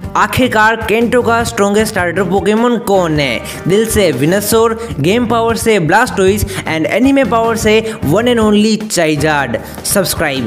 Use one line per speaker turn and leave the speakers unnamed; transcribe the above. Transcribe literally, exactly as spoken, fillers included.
आखिरकार केंटो का strongest starter Pokemon कौन है? दिल से विनसोर, गेम पावर से ब्लास्टोइस एंड एनिमे पावर से one and only Charizard. Subscribe.